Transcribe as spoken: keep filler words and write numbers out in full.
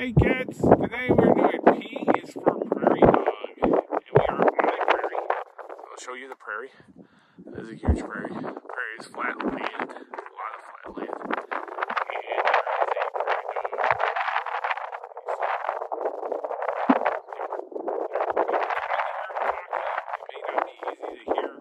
Hey kids, today we're doing P is for Prairie Dog, and we are on a prairie. I'll show you the prairie. This is a huge prairie. Prairie is flat land, a lot of flat land. And there is a prairie dog. It may not be easy to hear.